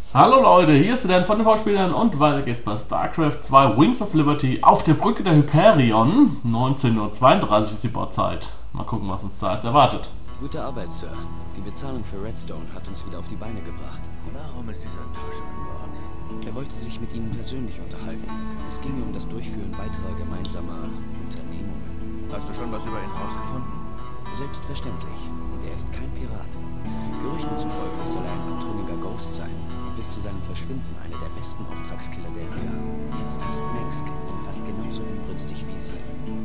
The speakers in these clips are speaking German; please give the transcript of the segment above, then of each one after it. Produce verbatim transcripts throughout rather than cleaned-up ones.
Hallo Leute, hier ist der Dan von den Vorspielern und weiter geht's bei StarCraft zwei Wings of Liberty auf der Brücke der Hyperion. neunzehn Uhr zweiunddreißig ist die Bauzeit. Mal gucken, was uns da jetzt erwartet. Gute Arbeit, Sir. Die Bezahlung für Redstone hat uns wieder auf die Beine gebracht. Warum ist dieser Tosh an Bord? Er wollte sich mit Ihnen persönlich unterhalten. Es ging um das Durchführen weiterer gemeinsamer Unternehmungen. Hast du schon was über ihn rausgefunden? Selbstverständlich. Und er ist kein Pirat. Gerüchten zufolge soll er ein abtrünniger Ghost sein und bis zu seinem Verschwinden einer der besten Auftragskiller der Liga. Jetzt hasst Mengsk ihn fast genauso inbrünstig wie Sie.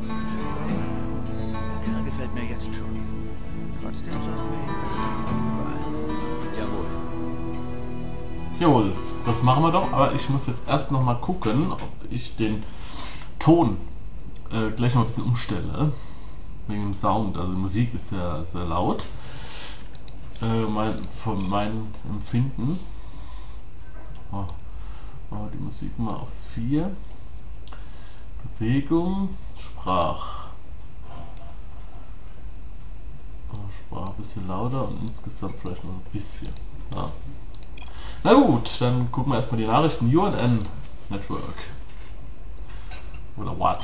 Der Kerl gefällt mir jetzt schon. Trotzdem sollten wir ihn besser überall. Jawohl. Jawohl, das machen wir doch, aber ich muss jetzt erst noch mal gucken, ob ich den Ton äh, gleich mal ein bisschen umstelle. Wegen dem Sound, also die Musik ist sehr, sehr laut. Äh, mein, von meinem Empfinden. Oh, oh, die Musik mal auf vier. Bewegung, Sprach. Oh, Sprach ein bisschen lauter und insgesamt vielleicht noch ein bisschen. Ja. Na gut, dann gucken wir erstmal die Nachrichten. U N N Network. Oder what?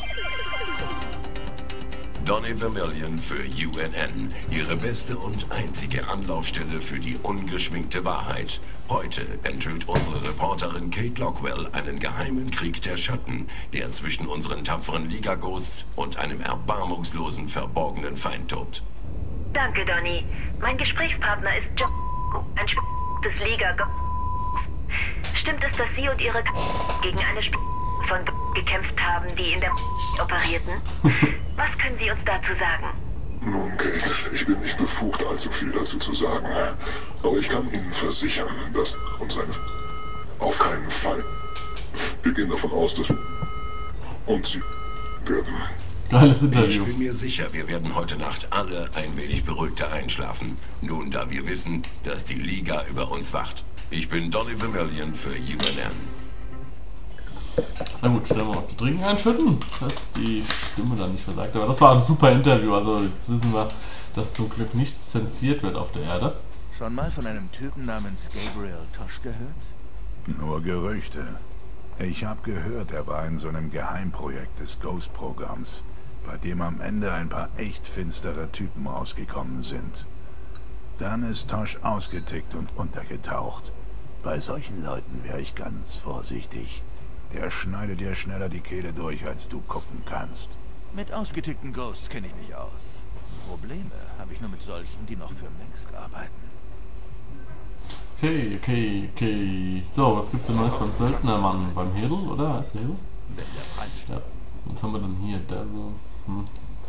Donny Vermillion für U N N, Ihre beste und einzige Anlaufstelle für die ungeschminkte Wahrheit. Heute enthüllt unsere Reporterin Kate Lockwell einen geheimen Krieg der Schatten, der zwischen unseren tapferen Liga-Ghosts und einem erbarmungslosen, verborgenen Feind tobt. Danke, Donny. Mein Gesprächspartner ist John, ein Sp des Liga-Ghosts. Stimmt es, dass Sie und Ihre K gegen eine Sp von gekämpft haben, die in der operierten? Was können Sie uns dazu sagen? Nun, Kate, ich bin nicht befugt, allzu viel dazu zu sagen. Aber ich kann Ihnen versichern, dass uns seine... Auf keinen Fall. Wir gehen davon aus, dass... Und Sie werden... Geiles Ich Interview. bin mir sicher, wir werden heute Nacht alle ein wenig beruhigter einschlafen. Nun, da wir wissen, dass die Liga über uns wacht. Ich bin Donny Vermillion für U N N. Na gut, stellen wir was zu trinken einschütten, dass die Stimme dann nicht versagt. Aber das war ein super Interview, also jetzt wissen wir, dass zum Glück nichts zensiert wird auf der Erde. Schon mal von einem Typen namens Gabriel Tosh gehört? Nur Gerüchte. Ich habe gehört, er war in so einem Geheimprojekt des Ghost-Programms, bei dem am Ende ein paar echt finstere Typen rausgekommen sind. Dann ist Tosh ausgetickt und untergetaucht. Bei solchen Leuten wäre ich ganz vorsichtig. Der schneidet dir schneller die Kehle durch, als du gucken kannst. Mit ausgetickten Ghosts kenne ich mich aus. Probleme habe ich nur mit solchen, die noch für Mengsk arbeiten. Okay, okay, okay. So, was gibt's denn Neues beim Söldnermann? Beim Hedel, oder? Heißt der Hedel? Wenn der Brand steht. Ja. Was haben wir denn hier? Devil. Hm.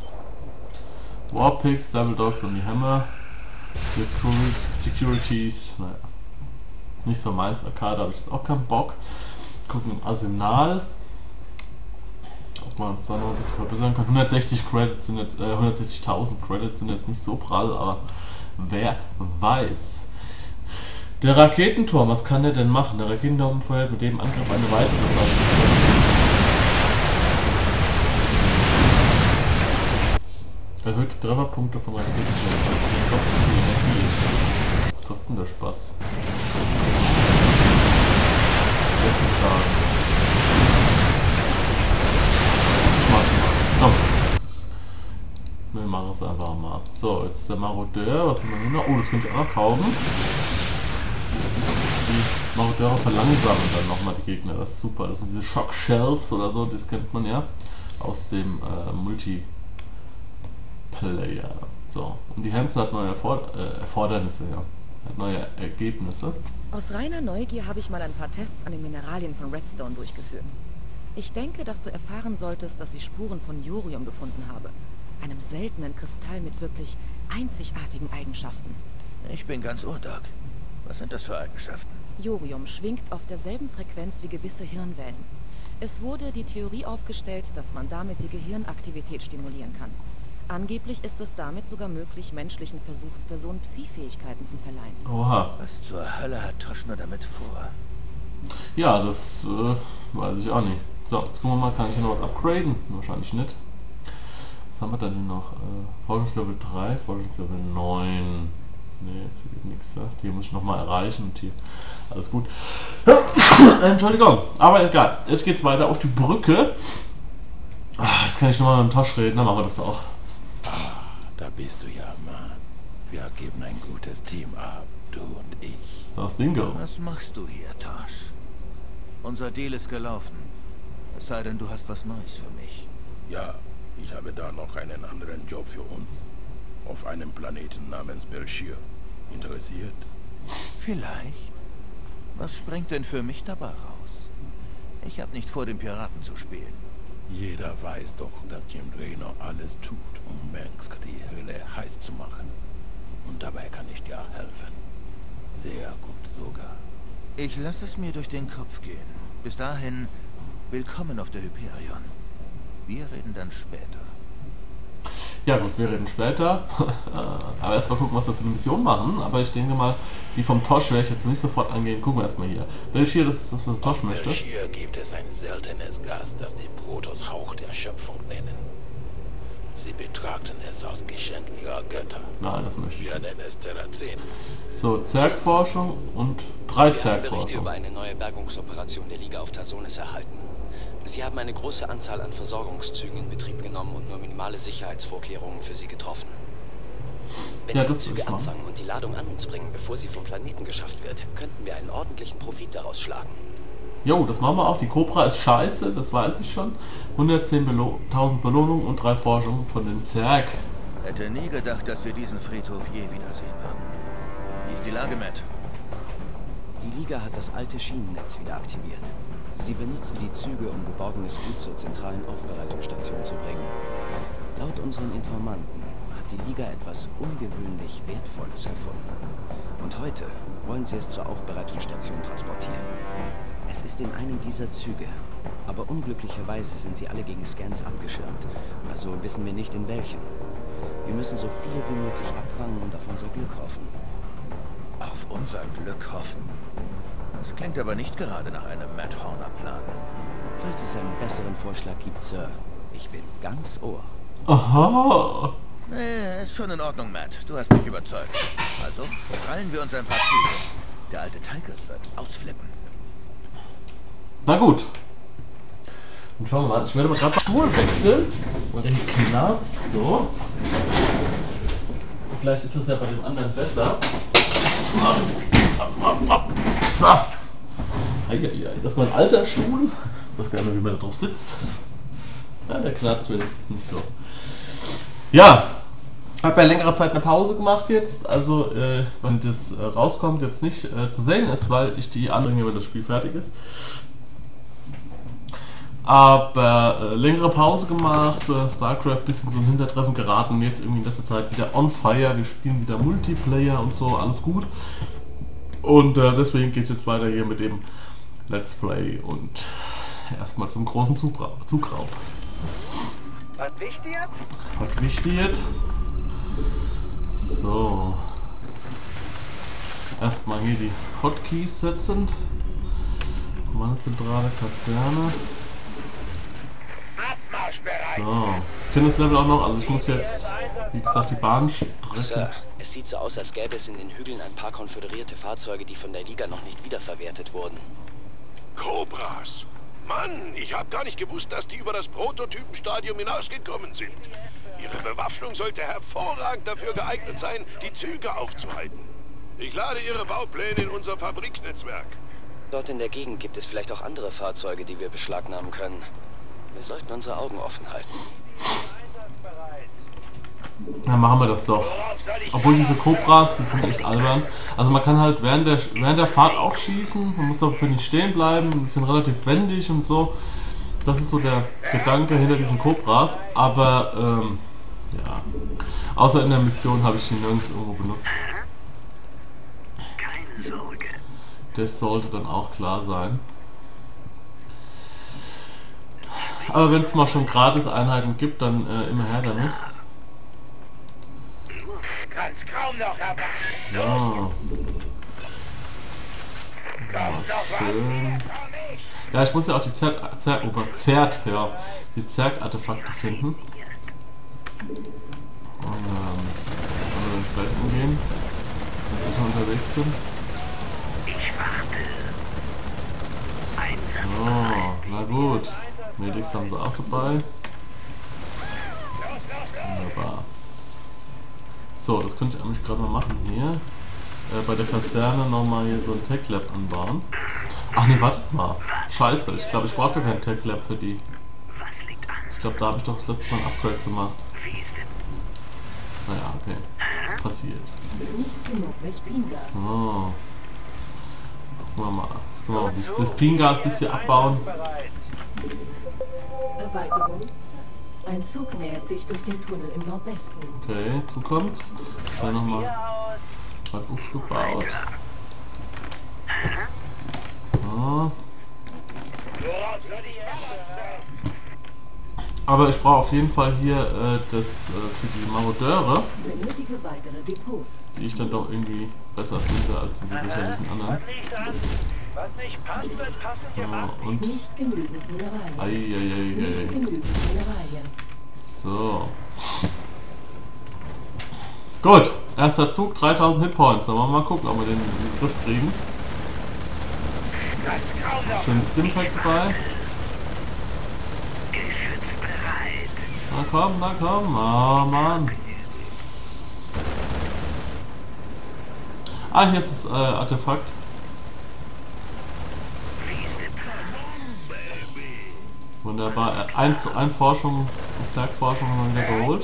Warpix, Devil Dogs und die Hammer. Securities. Naja. Nicht so meins. Arcade habe ich jetzt auch keinen Bock. Gucken im Arsenal. Ob man uns da noch ein bisschen verbessern kann. hundertsechzig Credits sind jetzt, äh, hundertsechzigtausend Credits sind jetzt nicht so prall, aber wer weiß. Der Raketenturm, was kann der denn machen? Der Raketenturm feuert mit dem Angriff eine weitere Seite. Erhöhte Trefferpunkte von Raketenturm. Was kostet denn der Spaß? Schaden. Schmeißen wir. Komm. Wir machen es einfach mal. So, jetzt der Marodeur. Was haben wir hier noch? Oh, das könnte ich auch noch kaufen. Die Marodeure verlangsamen dann nochmal die Gegner. Das ist super. Das sind diese Shock Shells oder so. Das kennt man ja aus dem äh, Multiplayer. So. Und die Hansen hat neue Erford äh, Erfordernisse, ja. Hat neue Ergebnisse. Aus reiner Neugier habe ich mal ein paar Tests an den Mineralien von Redstone durchgeführt. Ich denke, dass du erfahren solltest, dass ich Spuren von Yorium gefunden habe. Einem seltenen Kristall mit wirklich einzigartigen Eigenschaften. Ich bin ganz ohr, Doc. Was sind das für Eigenschaften? Yorium schwingt auf derselben Frequenz wie gewisse Hirnwellen. Es wurde die Theorie aufgestellt, dass man damit die Gehirnaktivität stimulieren kann. Angeblich ist es damit sogar möglich, menschlichen Versuchspersonen Psi-Fähigkeiten zu verleihen. Oha. Was zur Hölle hat Tosh nur damit vor? Ja, das äh, weiß ich auch nicht. So, jetzt gucken wir mal, kann ich hier noch was upgraden? Wahrscheinlich nicht. Was haben wir denn hier noch? Äh, Forschungslevel drei, Forschungslevel neun. Nee, jetzt geht nichts. Ja. Hier muss ich nochmal erreichen und hier. Alles gut. Entschuldigung, aber egal. Jetzt geht's weiter auf die Brücke. Ah, jetzt kann ich nochmal mit dem Tosh reden, dann machen wir das auch. Ah, da bist du ja, Mann. Wir geben ein gutes Team ab, du und ich. Das Dingo. Was machst du hier, Tosh? Unser Deal ist gelaufen. Es sei denn, du hast was Neues für mich. Ja, ich habe da noch einen anderen Job für uns. Auf einem Planeten namens Belshir. Interessiert? Vielleicht. Was springt denn für mich dabei raus? Ich habe nicht vor, den Piraten zu spielen. Jeder weiß doch, dass Jim Raynor alles tut, um Mengsk die Höhle heiß zu machen. Und dabei kann ich dir helfen. Sehr gut sogar. Ich lasse es mir durch den Kopf gehen. Bis dahin, willkommen auf der Hyperion. Wir reden dann später. Ja gut, wir reden später. Aber erstmal gucken, was wir für eine Mission machen. Aber ich denke mal, die vom Tosh werde ich jetzt nicht sofort angehen. Gucken wir erstmal hier. Belshir, das ist das, was Tosh möchte. Belshir gibt es ein seltenes Gas, das die Protoss Hauch der Schöpfung nennen. Sie betrachten es als Geschenk ihrer Götter. Nein, das möchte ich Wir nicht. nennen es Terrazin. So, Zergforschung und drei Wir haben Berichte Zergforschung. über eine neue Bergungsoperation der Liga auf Tarsonis erhalten. Sie haben eine große Anzahl an Versorgungszügen in Betrieb genommen und nur minimale Sicherheitsvorkehrungen für sie getroffen. Wenn Ja, wir das die will Züge ich machen. abfangen und die Ladung an uns bringen, bevor sie vom Planeten geschafft wird, könnten wir einen ordentlichen Profit daraus schlagen. Jo, das machen wir auch. Die Cobra ist scheiße, das weiß ich schon. hundertzehntausend Belohnungen und drei Forschungen von den Zerg. Hätte nie gedacht, dass wir diesen Friedhof je wiedersehen würden. Wie ist die Lage, Matt? Die Liga hat das alte Schienennetz wieder aktiviert. Sie benutzen die Züge, um geborgenes Gut zur zentralen Aufbereitungsstation zu bringen. Laut unseren Informanten hat die Liga etwas ungewöhnlich Wertvolles gefunden. Und heute wollen sie es zur Aufbereitungsstation transportieren. Es ist in einem dieser Züge, aber unglücklicherweise sind sie alle gegen Scans abgeschirmt, also wissen wir nicht in welchen. Wir müssen so viele wie möglich abfangen und auf unser Glück hoffen. Auf unser Glück hoffen. Das klingt aber nicht gerade nach einem Matt Horner-Plan. Falls es einen besseren Vorschlag gibt, Sir, ich bin ganz Ohr. Aha! Nee, ist schon in Ordnung, Matt. Du hast mich überzeugt. Also, krallen wir uns ein paar Züge. Der alte Tigers wird ausflippen. Na gut. Und schauen wir mal. Ich werde mal gerade Stuhl wechseln. Weil der hier knarzt so. Vielleicht ist das ja bei dem anderen besser. So. Eieiei. Das ist mein alter Stuhl. Ich weiß gar nicht mehr, wie man da drauf sitzt. Ja, der knarzt wenigstens nicht so. Ja. Ich habe ja längere Zeit eine Pause gemacht jetzt. Also, äh, wenn das äh, rauskommt, jetzt nicht äh, zu sehen ist, weil ich die anbringe, wenn das Spiel fertig ist. Aber äh, längere Pause gemacht, äh, StarCraft ein bisschen so ein Hintertreffen geraten und jetzt irgendwie in letzter Zeit wieder on fire. Wir spielen wieder Multiplayer und so, alles gut. Und äh, deswegen geht es jetzt weiter hier mit dem Let's Play und erstmal zum großen Zugraub. Zugraub. Was wichtig jetzt? Was wichtig jetzt? So. Erstmal hier die Hotkeys setzen. Kommandozentrale, Kaserne. So. Ich kenne das Level auch noch, also ich muss jetzt, wie gesagt, die Bahn strecken. Sir, es sieht so aus, als gäbe es in den Hügeln ein paar konföderierte Fahrzeuge, die von der Liga noch nicht wiederverwertet wurden. Cobras! Mann, ich habe gar nicht gewusst, dass die über das Prototypenstadium hinausgekommen sind. Ihre Bewaffnung sollte hervorragend dafür geeignet sein, die Züge aufzuhalten. Ich lade Ihre Baupläne in unser Fabriknetzwerk. Dort in der Gegend gibt es vielleicht auch andere Fahrzeuge, die wir beschlagnahmen können. Wir sollten unsere Augen offen halten. Dann machen wir das doch. Obwohl diese Cobras, die sind echt albern. Also man kann halt während der, während der Fahrt auch schießen. Man muss dafür nicht stehen bleiben. Die sind relativ wendig und so. Das ist so der Gedanke hinter diesen Cobras. Aber, ähm, ja. Außer in der Mission habe ich die nirgends irgendwo benutzt. Keine Sorge. Das sollte dann auch klar sein. Aber wenn es mal schon Gratis-Einheiten gibt, dann äh, immer her damit. Kann's kaum noch erwarten. Ja. Ja, schön. Ja, ich muss ja auch die Zerg, Zerg, oh Gott, Zert, ja, die Zerg-Artefakte finden. Und, ähm, jetzt sollen wir gleich umgehen. dass wir schon unterwegs sind. Ich warte. Oh, na gut. Medics haben sie auch dabei. Wunderbar. So, das könnte ich eigentlich gerade mal machen hier. Äh, bei der Kaserne nochmal hier so ein Tech Lab anbauen. Ach ne, wartet mal. Scheiße, ich glaube, ich brauche gar kein Tech Lab für die. Ich glaube, da habe ich doch das letzte Mal ein Upgrade gemacht. Naja, okay. Passiert. So. Gucken wir mal. Jetzt können wir mal das, das Pingas ein bisschen abbauen. Erweiterung. Ein Zug nähert sich durch den Tunnel im Nordwesten. Okay, zukommt. Dann nochmal was aufgebaut. So. Aber ich brauche auf jeden Fall hier äh, das äh, für die Marodeure, Benötige weitere Depots. die ich dann doch irgendwie besser finde als diese sicherlichen anderen. Was nicht passt, wird passend gemacht. So, und Nicht genügend Mineralien. Eieieiei. Nicht genügend Mineralien. So. Gut, erster Zug, dreitausend Hitpoints. Dann wollen wir mal gucken, ob wir den in den Griff kriegen. Schönes Stimpack dabei. Na komm, na komm. Oh Mann. Ah, hier ist das äh, Artefakt. Wunderbar. Ein, ein Forschung, Zergforschung haben wir wieder geholt.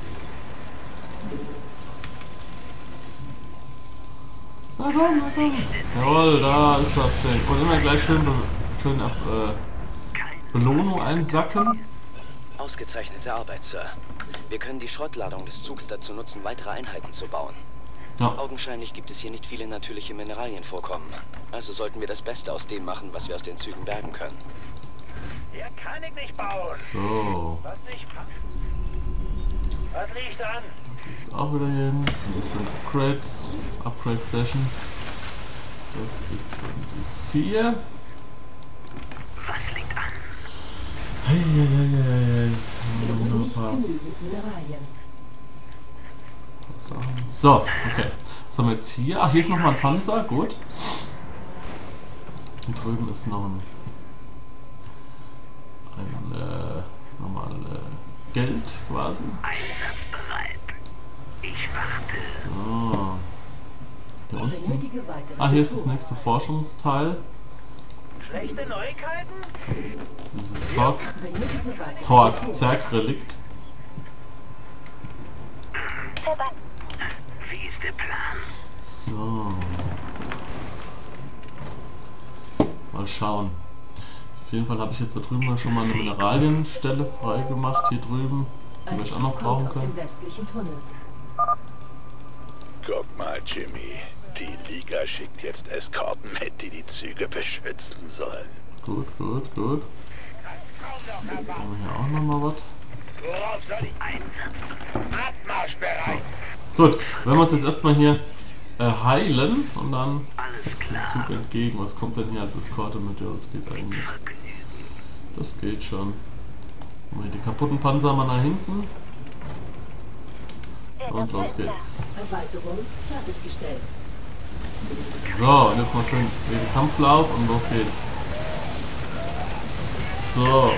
Na komm, na komm. Jawohl, da ist das Ding. Und immer gleich schön, be schön auf äh, Belohnung einsacken. Ausgezeichnete Arbeit, Sir. Wir können die Schrottladung des Zugs dazu nutzen, weitere Einheiten zu bauen. Ja. Augenscheinlich gibt es hier nicht viele natürliche Mineralienvorkommen. Also sollten wir das Beste aus dem machen, was wir aus den Zügen bergen können. Hier kann ich nicht bauen. So. Was nicht passt. Was liegt an? Ist auch wieder hier hin. Schöne Upgrades. Upgrade Session. Das ist dann die vier. Was liegt an? Hey, hey, hey, hey, hey. Nicht genügend Mineralien. So, okay. Was haben wir jetzt hier? Ach, hier ist nochmal ein Panzer. Gut. Hier drüben ist noch ein, ein äh, nochmal äh, Geld quasi. Einsatzbereit. Ich warte. So. Hier unten. Ah, hier ist das nächste Forschungsteil. Schlechte Neuigkeiten? Dieses Zorg. Zorg. Zergrelikt. Wie ist der Plan? So. Mal schauen. Auf jeden Fall habe ich jetzt da drüben schon mal eine Mineralienstelle frei gemacht. Hier drüben. Die wir ich auch noch brauchen können. Guck mal, Jimmy. Die Liga schickt jetzt Eskorten mit, die die Züge beschützen sollen. Gut, gut, gut. Dann haben wir hier auch nochmal was. Worauf soll ich einsetzen? Abmarsch bereit. Gut, wenn wir uns jetzt erstmal hier äh, heilen und dann den Zug entgegen. Was kommt denn hier als Eskorte mit? Ja, das geht eigentlich. Das geht schon. Machen wir die kaputten Panzer mal nach hinten. Und los geht's. Erweiterung fertiggestellt. So, und jetzt mal schön den Kampflauf und los geht's. So.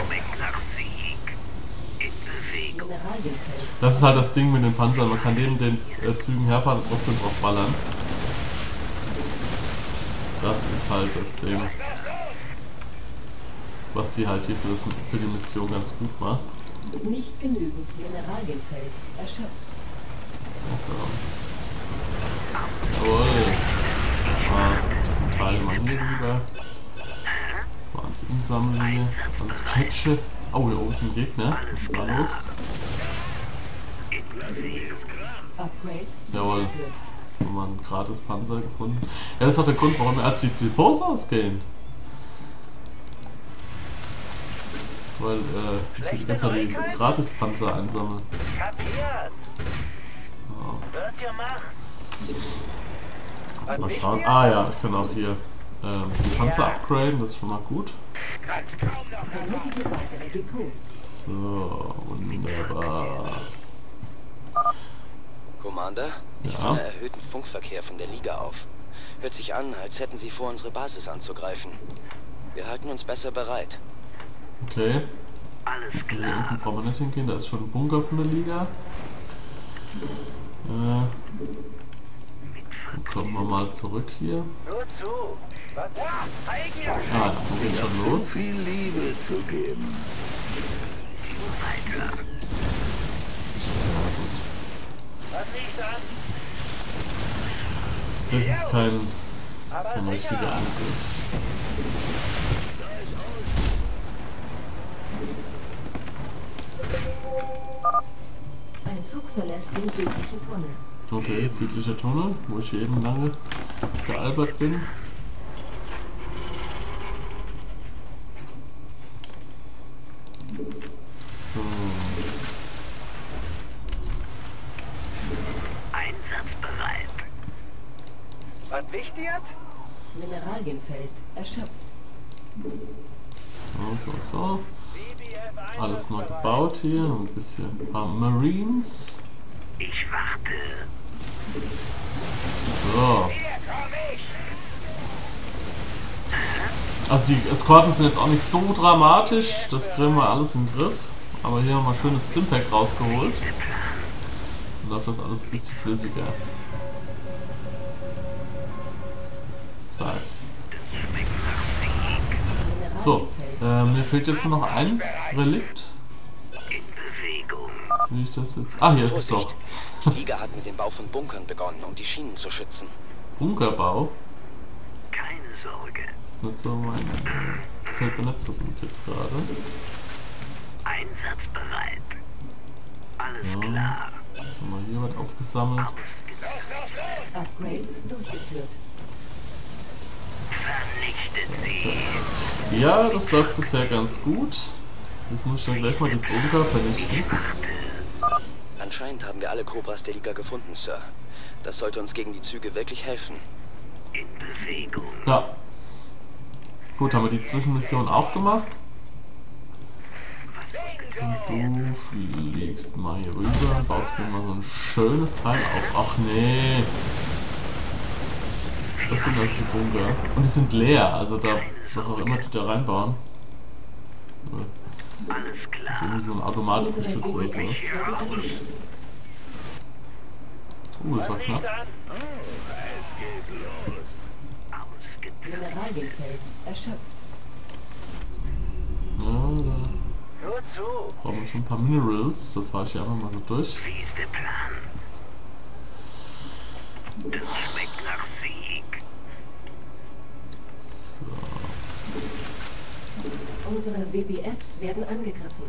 Das ist halt das Ding mit den Panzern. Man kann neben den äh, Zügen herfahren und trotzdem drauf ballern. Das ist halt das Ding, was die halt hier für, das, für die Mission ganz gut macht. Nicht genügend Mineralienfeld erschöpft. Jawohl. Mal den Teil mal hier rüber. Jetzt mal alles insammeln hier. Alles catchen. Oh, hier oben ist ein Gegner. Was ist da los? Jawohl. Haben wir einen gratis Panzer gefunden. Ja, das ist auch der Grund, warum wir als die Depots ausgehen. Weil äh, ich will die ganze Zeit die gratis Panzer einsammeln. Oh. Mal schauen. Ah ja, ich kann auch hier ähm, die Panzer upgraden, das ist schon mal gut. So, wunderbar. Commander, Ich Ja. fange erhöhten Funkverkehr von der Liga auf. Hört sich an, als hätten sie vor, unsere Basis anzugreifen. Wir halten uns besser bereit. Okay. Also hier unten brauchen wir nicht hingehen, da ist schon ein Bunker von der Liga. Äh, dann kommen wir mal zurück hier. Nur zu. Was? Ah, da geht schon los. Viel Liebe zu geben. Weiter. Was liegt an? Das ist kein, kein richtiger Angriff. Ein Zug verlässt den südlichen Tunnel. Okay, südlicher Tunnel, wo ich eben lange gealbert bin. So. Einsatzbereit. Was wichtig? Mineralienfeld erschöpft. So, so, so. Alles mal gebaut hier. Ein bisschen ein paar Marines. Ich warte. So. Also die Eskorten sind jetzt auch nicht so dramatisch. Das kriegen wir alles in den Griff. Aber hier haben wir ein schönes Stimpack rausgeholt. Dann läuft das alles ein bisschen flüssiger. Zack. So, äh, mir fehlt jetzt noch ein Relikt. Wie ich das jetzt... Ah, hier ist es doch. Die Liga hat mit dem Bau von Bunkern begonnen, um die Schienen zu schützen. Bunkerbau? Keine Sorge. Das ist nicht so mein... Das fällt mir nicht so gut jetzt gerade. Einsatzbereit. Alles Ja. klar. Jetzt haben wir hier was aufgesammelt. Upgrade durchgeführt. Vernichtet sie. Ja, das läuft bisher ganz gut. Jetzt muss ich dann gleich mal die Bunker vernichten. Anscheinend haben wir alle Cobras der Liga gefunden, Sir. Das sollte uns gegen die Züge wirklich helfen. In Bewegung. Ja. Gut, haben wir die Zwischenmission auch gemacht. Und du fliegst mal hier rüber, baust mir mal so ein schönes Teil auf. Ach nee. Das sind also die Bunker. Und die sind leer, also da, was auch immer die da reinbauen. Alles klar. Das ist irgendwie so ein Automatikgeschütz oder sowas. Uh, das war knapp. Mineralienfeld erschöpft. Ja, da Nur zu. brauchen wir schon ein paar Minerals. So fahre ich hier einfach mal so durch. Wie ist der Plan? Das schmeckt nach Sieg. So. Unsere W B Fs werden angegriffen.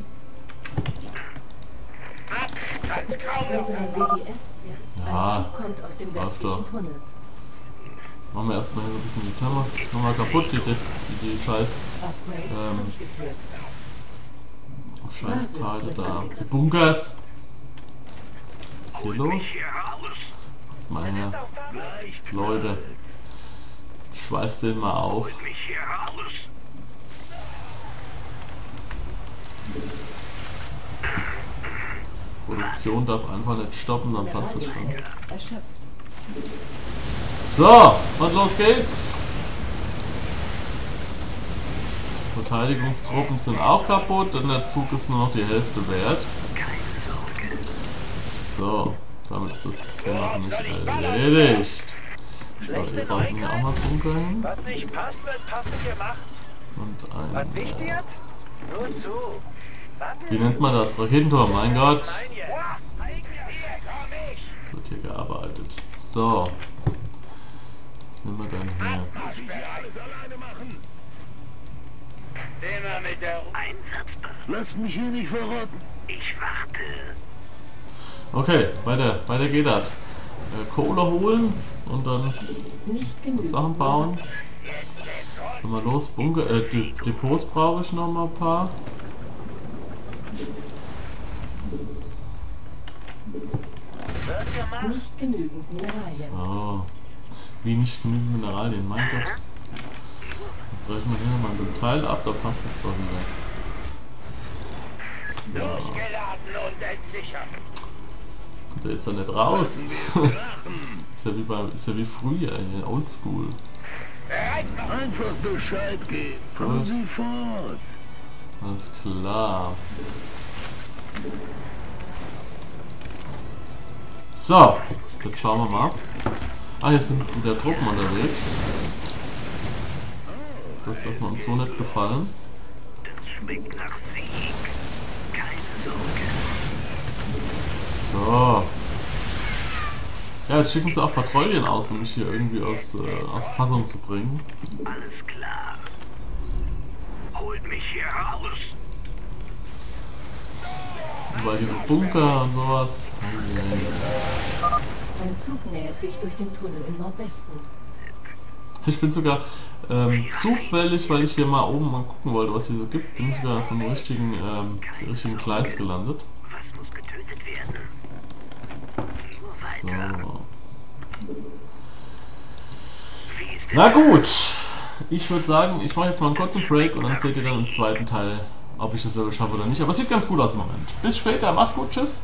Unsere W B Fs werden. Ja, Ein Zug kommt aus dem läuft westlichen doch. Tunnel. Machen wir erstmal hier so ein bisschen die Klammer. Nochmal kaputt, die, die, die scheiß, Upgrade ähm, durchgeführt. scheiß Teile da. Die Bunkers. Was ist hier los? Meine Leute. Schweiß den mal auf. Mich hier raus. Produktion darf einfach nicht stoppen, dann passt das schon. Mineralienfeld erschöpft. So, und los geht's. Verteidigungstruppen sind auch kaputt, denn der Zug ist nur noch die Hälfte wert. So, damit ist das Thema für mich erledigt. So, hier brauchen wir auch mal Bunker hin. Was nicht passt, wird passend gemacht. Und ein... Was wichtig? Äh, Nur zu. wie nennt man das? Raketentor, mein Gott. Nein, hier. Hier komm ich. Jetzt wird hier gearbeitet. So. Was nehmen wir dann hier? Immer mit der Einsatzbereit. Lass mich hier nicht verrotten. Ich warte. Okay, weiter, weiter geht das. Äh, Kohle holen und dann Nicht genug. Sachen bauen. Dann mal los, Bunker, äh, De Depots brauche ich noch mal ein paar. Nicht genügend Mineralien. So. Wie nicht genügend Mineralien, mein Gott. Dann brechen wir hier nochmal so ein Teil ab, da passt es doch wieder. So. Losgeladen und entsichert. kommt der jetzt ja nicht raus. Ist ja wie bei, ist ja wie früher, ey, oldschool. Einfach Bescheid geben. Kommen Sie fort. Alles klar. So, jetzt schauen wir mal. Ah, jetzt sind wieder Truppen unterwegs. Das lässt mir uns so nicht gefallen. Das schmeckt nach Sieg. Keine Sorge. So. Ja, jetzt schicken sie auch Patrouillen aus, um mich hier irgendwie aus, äh, aus Fassung zu bringen. Alles klar. Holt mich hier raus. Überall hier im Bunker und sowas. Ein Zug nähert sich durch den Tunnel im Nordwesten. Ich bin sogar ähm, zufällig, weil ich hier mal oben mal gucken wollte, was hier so gibt, bin ich sogar auf dem richtigen, ähm, richtigen Gleis gelandet. Was muss getötet werden? So. Na gut, ich würde sagen, ich mache jetzt mal einen kurzen Break und dann seht ihr dann im zweiten Teil, ob ich das Level schaffe oder nicht. Aber es sieht ganz gut aus im Moment. Bis später, mach's gut, tschüss.